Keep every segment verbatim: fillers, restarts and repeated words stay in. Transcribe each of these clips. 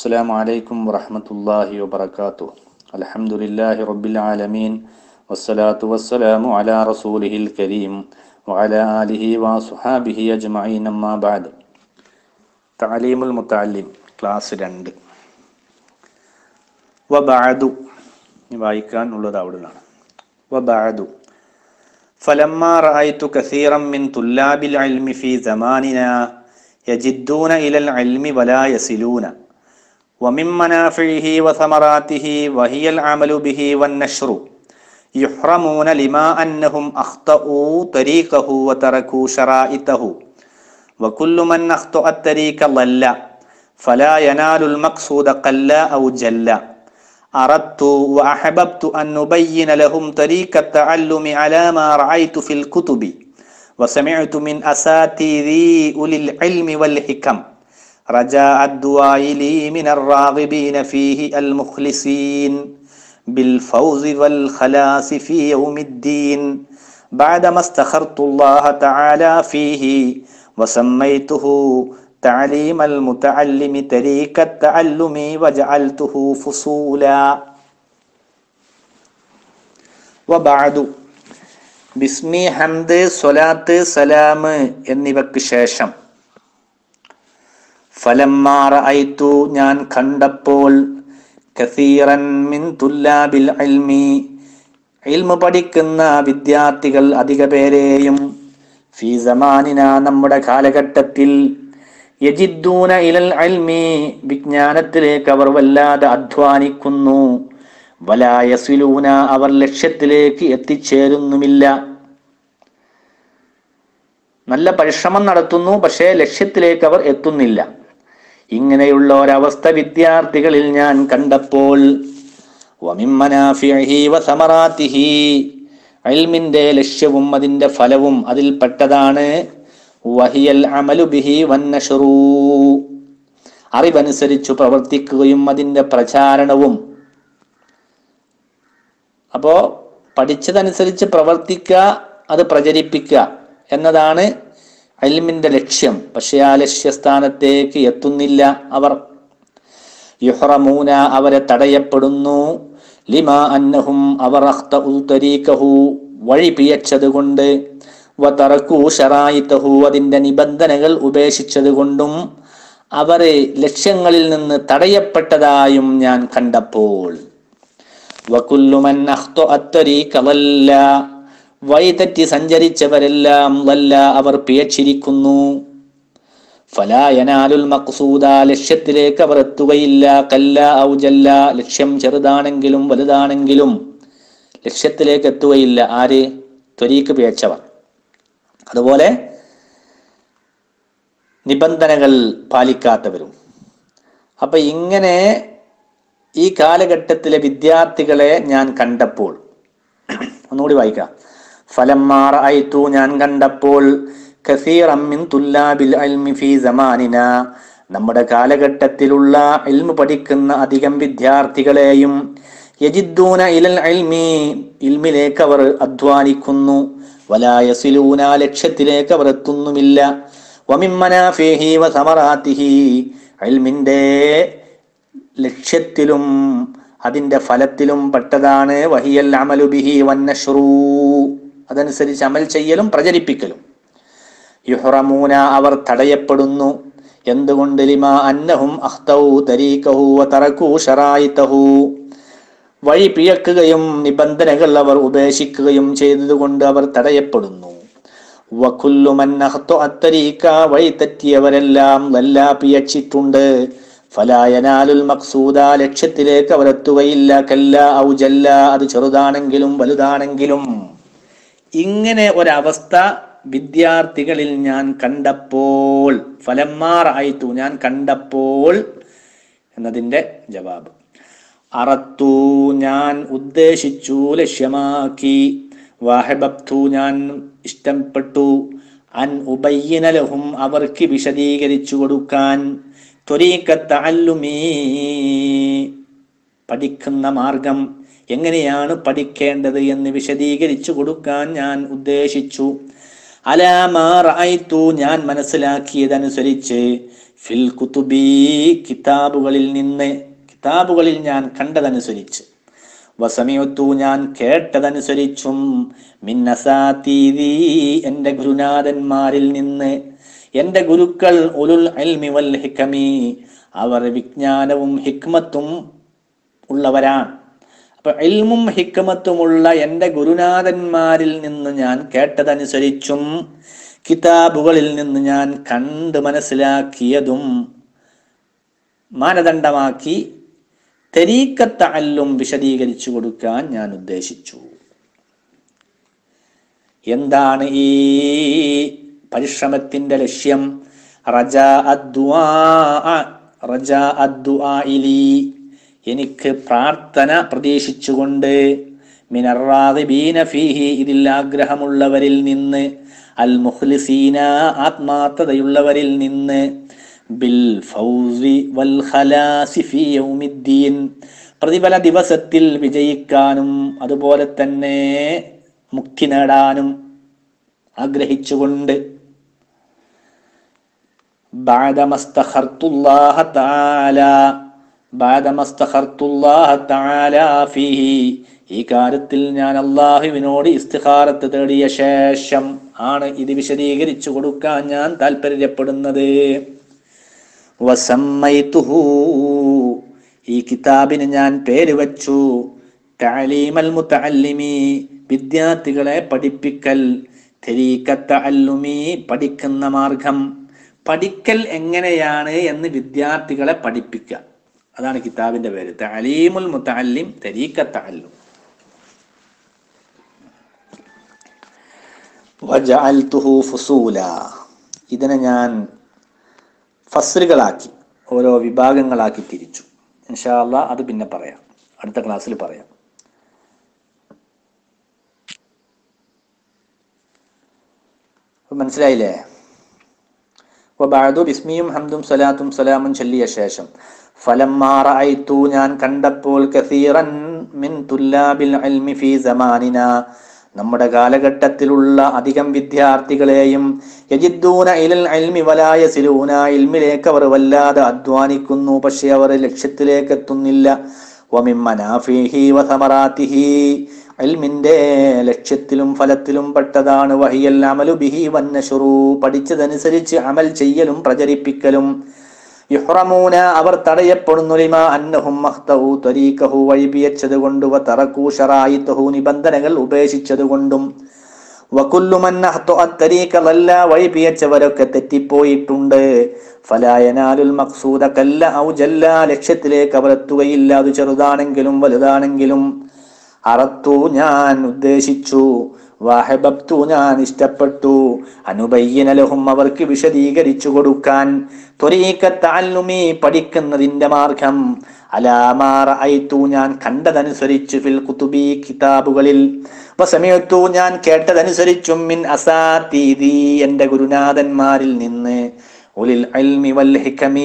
അസ്സലാമു അലൈക്കും വറഹ്മത്തുള്ളാഹി വബറകാതുഹു. അൽഹംദുലില്ലാഹി റബ്ബിൽ ആലമീൻ വസ്സലാത്തു വസ്സലാമു അലാ റസൂലിഹിൽ കരീം വഅലാ ആലിഹി വസ്വഹാബിഹി അജ്മഈൻ. അമ്മാ ബഅദ്. തഅലീമുൽ മുതഅല്ലിം ക്ലാസ് രണ്ട്. വബഅദു വായിക്കാൻ ഉള്ളത് അവിടുന്നാണ്. വബഅദു ഫലമ്മാ റഅയ്തു കസീറൻ മിൻ തുല്ലാബിൽ ഇൽമി ഫീ സമാനിനാ യജിദ്ദൂന ഇലൽ ഇൽമി വലാ യസിലൂന ومن منافعه وثمراته وهي العمل به والنشر يحرمون لما أنهم أخطأوا طريقه وتركوا شرائطه وكل من أخطأ الطريق ضل فلا ينال المقصود قل أو جل. أردت وأحببت أن نبين لهم طريق التعلم على ما رأيت في الكتب وسمعت من أساتذي أولي العلم والحكم رجاء الدعاء لي من الراغبين فيه المخلصين بالفوز والخلاص في يوم الدين بعدما استخرت الله تعالى فيه وسميته تعليم المتعلم طريق التعلم وجعلته فصولا. وبعد ബിസ്മി, ഹംദ്, സ്വലാത്ത്, സലാം എന്നിവയ്ക്ക് ശേഷം ഫലമ്മാ റഅയ്തു ഞാൻ കണ്ടപ്പോൾ കസീറൻ മിൻ തുല്ലാബിൽ ഇൽമി ഇൽമു പഠിക്കുന്ന വിദ്യാർത്ഥികൾ അധിക പേരെയും ഫീ സമാനിന നമ്മുടെ കാലഘട്ടത്തിൽ യജിദ്ദൂന ഇലൽ ഇൽമി വിജ്ഞാനത്തിലേക്ക് അവർ വല്ലാതെ അധ്വാനിക്കുന്നു, വലാ യസിലൂന അവർ ലക്ഷ്യത്തിലേക്ക് എത്തിച്ചേരുന്നുമില്ല. നല്ല പരിശ്രമം നടത്തുന്നു, പക്ഷേ ലക്ഷ്യത്തിലേക്ക് അവർ എത്തുന്നില്ല. ഇങ്ങനെയുള്ള ഒരവസ്ഥ വിദ്യാർത്ഥികളിൽ ഞാൻ കണ്ടപ്പോൾ വമിൻ മനാഫിഇഹി വസമറാതിഹി ഇൽമിന്റെ ലക്ഷ്യവും അതിന്റെ ഫലവും അതിൽപ്പെട്ടതാണ് വഹിയൽ അമലു ബിഹി വന്നശ്റൂ അറിവനുസരിച്ചു പ്രവർത്തിക്കുകയും അതിന്റെ പ്രചാരണവും. അപ്പോ പഠിച്ചതനുസരിച്ച് പ്രവർത്തിക്കുക, അത് പ്രചരിപ്പിക്കുക എന്നതാണ് ഇൽമിന്റെ ലക്ഷ്യം. പക്ഷെ ആ ലക്ഷ്യസ്ഥാനത്തേക്ക് എത്തുന്നില്ല അവർ. യുഹ്റമൂന അവരെ തടയപ്പെടുന്നു, ലിമാ അന്നഹും അവർ അഖ്തഉ തരീഖഹു വഴി പിഴച്ചത് കൊണ്ട്, വതറകൂ ശറായിതഹു അതിന്റെ നിബന്ധനകൾ ഉപേക്ഷിച്ചത് കൊണ്ടും അവരെ ലക്ഷ്യങ്ങളിൽ നിന്ന് തടയപ്പെട്ടതായും ഞാൻ കണ്ടപ്പോൾ. വകുല്ലു മൻ അഖ്തഅ തരീഖ വല്ല വഴിതെറ്റി സഞ്ചരിച്ചവരെല്ലാം വല്ല അവർ പിഴച്ചിരിക്കുന്നു. ഫലാ യനാലുൽ മഖ്സൂദ ലക്ഷ്യത്തിലേക്ക് അവർ എത്തുകയില്ല. കല്ല ഔ ജല്ല ലക്ഷ്യം ചെറുതാണെങ്കിലും വലുതാണെങ്കിലും ലക്ഷ്യത്തിലേക്ക് എത്തുകയില്ല. ആര്? ത്വരീഖ് പിഴച്ചവർ. അതുപോലെ നിബന്ധനകൾ പാലിക്കാത്തവരും. അപ്പൊ ഇങ്ങനെ ഈ കാലഘട്ടത്തിലെ വിദ്യാർത്ഥികളെ ഞാൻ കണ്ടപ്പോൾ, ഒന്നുകൂടി വായിക്കാം. ഫലമ്മാ റഅയ്തു ഞാൻ കണ്ടപ്പോൾ കസീറൻ മിൻ തുല്ലാബിൽ ഇൽമി ഫീ സമാനിന നമ്മുടെ കാലഘട്ടത്തിലുള്ള ഇൽമു പഠിക്കുന്ന അധികം വിദ്യാർത്ഥികളെയും യജിദ്ദൂന ഇലൽ ഇൽമി ഇൽമിലേക്ക് അവർ അധ്വാനിക്കുന്നു, വലാ യസിലൂന ലക്ഷ്യത്തിലേക്ക് അവർ എത്തുന്നുമില്ല. വമിൻ മനാഫിഇഹി വസമറാതിഹി ഇൽമിന്റെ ലക്ഷ്യത്തിലും അതിന്റെ ഫലത്തിലും പെട്ടതാണ് വഹിയൽ അമലു ബിഹി വന്നശ്റൂ അതനുസരിച്ച് അമൽ ചെയ്യലും പ്രചരിപ്പിക്കലും. യുഹ്റമൂന അവർ തടയപ്പെടുന്നു. എന്തുകൊണ്ട്? ലിമാ അന്നഹും അഖ്തഉ തരീഖഹു വതറകൂ ശറായിതഹു വഴി പിഴക്കുകയും നിബന്ധനകൾ അവർ ഉപേക്ഷിക്കുകയും ചെയ്തതുകൊണ്ട് അവർ തടയപ്പെടുന്നു. വകുല്ലു മൻ അഖ്തഅ തരീഖ വഴി തെറ്റിയവരെല്ലാം വല്ല പിഴച്ചിട്ടുണ്ട്. ഫലാ യനാലുൽ മഖ്സൂദ ലക്ഷ്യത്തിലേക്ക് അവർ എത്തുകയില്ല. കല്ല ഔ ജല്ല അത് ചെറുതാണെങ്കിലും വലുതാണെങ്കിലും. ഇങ്ങനെ ഒരവസ്ഥ വിദ്യാർത്ഥികളിൽ ഞാൻ കണ്ടപ്പോൾ, ഫലമ്മാ റഅയ്തു ഞാൻ കണ്ടപ്പോൾ എന്നതിന്റെ ജവാബ്. അറത്തു ഞാൻ ഉദ്ദേശിച്ചു, ലക്ഷ്യമാക്കി, വഹബബ്തു ഞാൻ ഇഷ്ടപ്പെട്ടു, അൻ ഉബയ്യിന ലഹും അവർക്ക് വിശദീകരിച്ചു കൊടുക്കാൻ, ത്വരീഖത്ത് തഅല്ലുമി പഠിക്കുന്ന മാർഗം എങ്ങനെയാണ് പഠിക്കേണ്ടത് എന്ന് വിശദീകരിച്ചു കൊടുക്കാൻ ഞാൻ ഉദ്ദേശിച്ചു. അലാ മാ റഅയ്തു ഞാൻ മനസ്സിലാക്കിയതനുസരിച്ച് ഫിൽ കുതുബി കിതാബുകളിൽ നിന്ന്, കിതാബുകളിൽ ഞാൻ കണ്ടതനുസരിച്ച്, വസമിഉതു ഞാൻ കേട്ടതനുസരിച്ചും, മിൻ അസാതീദി എൻ്റെ ഗുരുനാഥന്മാരിൽ നിന്ന്, എൻ്റെ ഗുരുക്കൾ ഉലുൽ ഇൽമി വൽ ഹികമി അവർ വിജ്ഞാനവും ഹിക്മത്തും ഉള്ളവരാണ്. അപ്പൊ ഇൽമും ഹിക്മത്തുമുള്ള എൻ്റെ ഗുരുനാഥന്മാരിൽ നിന്ന് ഞാൻ കേട്ടതനുസരിച്ചും കിതാബുകളിൽ നിന്ന് ഞാൻ കണ്ട് മനസ്സിലാക്കിയതും മാനദണ്ഡമാക്കി തരീഖത്ത് തഅല്ലും വിശദീകരിച്ചു കൊടുക്കാൻ ഞാൻ ഉദ്ദേശിച്ചു. എന്താണ് ഈ പരിശ്രമത്തിന്റെ ലക്ഷ്യം? റജാ അദ്ദുആ റജാ അദ്ദുആ ഇലി എനിക്ക് പ്രാർത്ഥന പ്രതീക്ഷിച്ചുകൊണ്ട്, മിനർ റാഗിബീന ഫീഹി ഇതിൽ ആഗ്രഹമുള്ളവരിൽ നിന്ന്, അൽ മുഖ്ലിസീന ആത്മാർത്ഥതയുള്ളവരിൽ നിന്ന്, ബിൽ ഫൗസി വൽ ഖലാസി ഫീ യൗമിദ്ദീൻ പ്രതിഫല ദിവസത്തിൽ വിജയിക്കാനും അതുപോലെ തന്നെ മുക്തി നേടാനും ആഗ്രഹിച്ചുകൊണ്ട്, ബഅദമസ്തഖർതുല്ലാഹ തആല ബഅദമസ്തഖർതുല്ലാഹ തആല ഫീഹി ഈ കാര്യത്തിൽ ഞാൻ അല്ലാഹുവിനോട് ഇസ്തിഖാറത്ത് തേടിയ ശേഷം ആണ് ഇത് വിശദീകരിച്ചു കൊടുക്കാൻ ഞാൻ താല്പര്യപ്പെടുന്നത്. വസമ്മൈതുഹു ഈ കിതാബിന് ഞാൻ പേര് വച്ചു തഅലീമൽ മുതഅല്ലിമി വിദ്യാർത്ഥികളെ പഠിപ്പിക്കൽ, തരീഖത്ത് തഅല്ലുമി പഠിക്കുന്ന മാർഗം, പഠിക്കൽ എങ്ങനെയാണ് എന്ന് വിദ്യാർത്ഥികളെ പഠിപ്പിക്കുക, അതാണ് കിതാബിന്റെ പേര്. തഅലീമുൽ മുതഅല്ലിം തരീഖത്ത് തഅല്ലും. വജഅൽതുഹു ഫുസൂല ഇതിനെ ഞാൻ ഫസ്ലുകളാക്കി, ഓരോ വിഭാഗങ്ങളാക്കി തിരിച്ചു. ഇൻഷാ അല്ലാഹ് അത് പിന്നെ പറയാം, അടുത്ത ക്ലാസ്സിൽ പറയാം. മനസ്സിലായില്ലേ? വബഅദു ബിസ്മിയും ഹംദും സലാത്തും സലാമും ചൊല്ലിയ ശേഷം, ഫലമ്മാ റഅയ്തു ഞാൻ കണ്ടപ്പോൾ, കസീറൻ മിൻ തുല്ലാബിൽ ഇൽമി ഫീ സമാനിനാ നമ്മുടെ കാലഘട്ടത്തിലുള്ള അധികം വിദ്യാർത്ഥികളെയും, യജിദ്ദൂന ഇലൽ ഇൽമി വലാ യസിലൂന ഇൽമിലേക്ക് അവർ വല്ലാതെ അധ്വാനിക്കുന്നു, പക്ഷേ അവർ ലക്ഷ്യത്തിലേക്ക് എത്തുന്നില്ല. വമിൻ മനാഫിഹി വസമറാത്തിഹി ഇൽമിന്റെ ലക്ഷ്യത്തിലും ഫലത്തിലും പെട്ടതാണ് വഹിയൽ അമലു ബിഹി വന്നശറു പഠിച്ചതനുസരിച്ച് അമൽ ചെയ്യലും പ്രചരിപ്പിക്കലും. യുഹ്റമൂന അവർ തടയപ്പെടുന്നു, ലിമാ അന്നഹും മഖ്തഉ തരീഖഹു വൈബിയച്ചതുകൊണ്ട്, വതറകൂ ശറായിതഹു നിബന്ധനകൾ ഉപേക്ഷിച്ചതുകൊണ്ടും, വകുല്ലു മൻ അഖ്തഅ തരീഖ ലല്ല വൈബിയച്ചവരൊക്കെ തെറ്റിപ്പോയിട്ടുണ്ട്. ഫലാ യനാലുൽ മഖ്സൂദ കല്ല ഔ ജല്ല ലക്ഷ്യത്തിലേക്ക് അവർ എത്തുകയില്ല, അത് ചെറുതാണെങ്കിലും വലുതാണെങ്കിലും. അറത്തു ഞാൻ ഉദ്ദേശിച്ചു, വഹബബ്തു ഞാൻ ഇഷ്ടപ്പെട്ടു, അനുബയ്യന ലഹും അവർക്ക് വിശദീകരിച്ചു കൊടുക്കാൻ, ത്വരീഖത്ത് തഅല്ലുമി പഠിക്കുന്നതിന്റെ മാർഗം, അലാമാ റഅയ്തു ഞാൻ കണ്ടതനുസരിച്ച്, ഫിൽ കുതുബി കിതാബുകളിൽ, വസമിഅതു ഞാൻ കേട്ടതനുസരിച്ചും, മിൻ അസാതീദി എൻ്റെ ഗുരുനാഥന്മാരിൽ നിന്ന്, ഉലിൽ ഇൽമി വൽ ഹികമി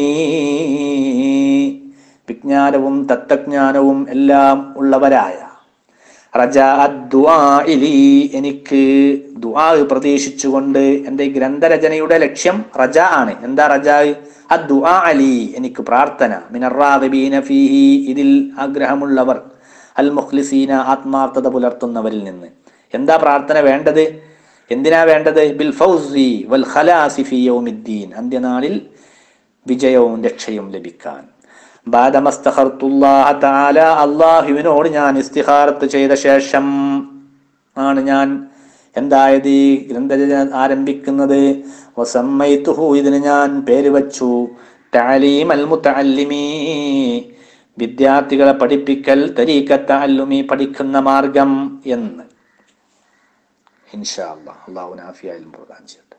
വിജ്ഞാനവും തത്വജ്ഞാനവും എല്ലാം ഉള്ളവരായ, റജാ അദ്ദുആ ഇലി എനിക്ക് ദുആ പ്രതീക്ഷിച്ചുകൊണ്ട്. എൻ്റെ ഗ്രന്ഥരചനയുടെ ലക്ഷ്യം റജാ ആണ്. എന്താ റജാ? അദ്ദുആ അലി എനിക്ക് പ്രാർത്ഥന, മിനർ റാഗിബീന ഫീഹി ഇതിൽ ആഗ്രഹമുള്ളവർ, അൽ മുഖ്ലിസീന ആത്മാർത്ഥത പുലർത്തുന്നവരിൽ നിന്ന്. എന്താ പ്രാർത്ഥന വേണ്ടത്? എന്തിനാ വേണ്ടത്? ബിൽ ഫൗസി വൽ ഖലാസി ഫീ യൗമിദ്ദീൻ അന്ത്യനാളിൽ വിജയവും രക്ഷയും ലഭിക്കാൻ. ബാദമസ്തഖർതുല്ലാഹ തആല അല്ലാഹുവിനോട് ഞാൻ ഇസ്തിഖാറത്ത് ചെയ്ത ശേഷം ആണ് ഞാൻ എന്തായത് ഈ ഗ്രന്ഥരചന ആരംഭിക്കുന്നത്. വസമ്മൈതുഹു ഇതിന് ഞാൻ പേര് വച്ചു തഅലീമൽ മുതഅല്ലിമി വിദ്യാർത്ഥികളെ പഠിപ്പിക്കൽ, തരീഖത്ത് തഅല്ലുമി പഠിക്കുന്ന മാർഗം എന്ന്. ഇൻഷാ അല്ലാഹ് അല്ലാഹു ആഫിയ ഇൽമു പ്രദാനം ചെയ്യട്ടെ.